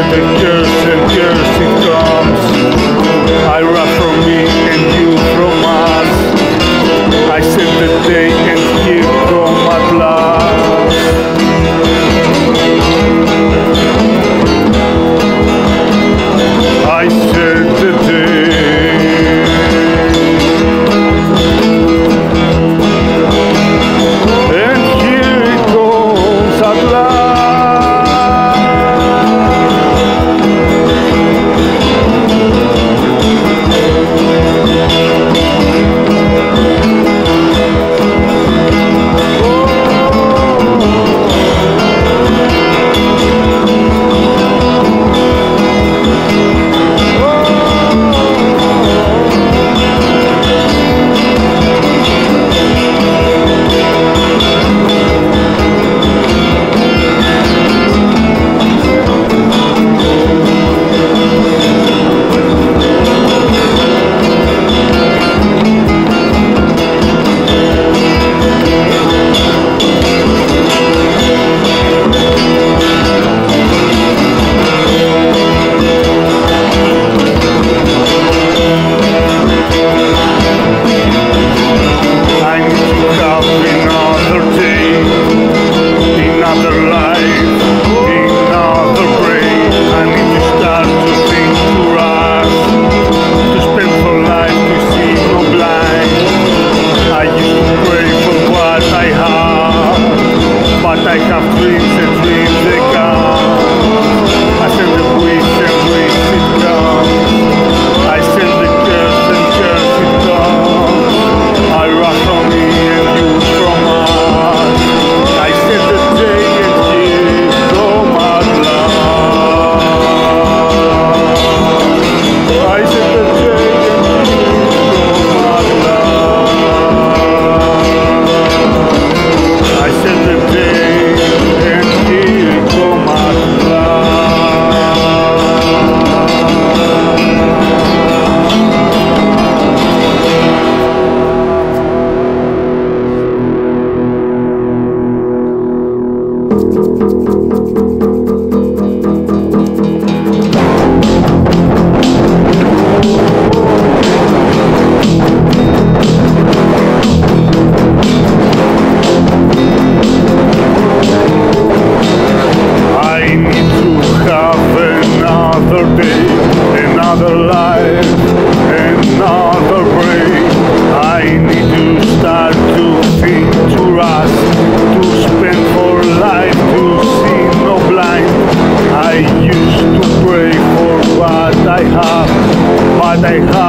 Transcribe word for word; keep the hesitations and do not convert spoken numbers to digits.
the curse and curse it comes. I run from me and you from us. I set the day and here come at last. I set the day. And here it goes at last. Another life, another break. I need to start to think, to rust, to spend for life, to see no blind. I used to pray for what I have, but I have